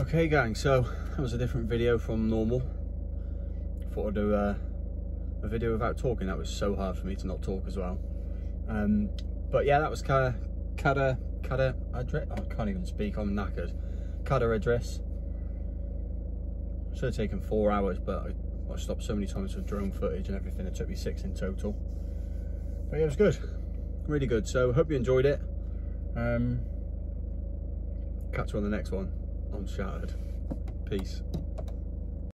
Okay gang, so that was a different video from normal. Thought I'd do a video without talking. That was so hard for me to not talk as well. But yeah, that was Cadair Idris. I can't even speak, I'm knackered. Cadair Idris. Should have taken 4 hours, but I stopped so many times for drone footage and everything. It took me 6 in total. But yeah, it was good, really good. So hope you enjoyed it. Catch you on the next one. I'm shattered. Peace.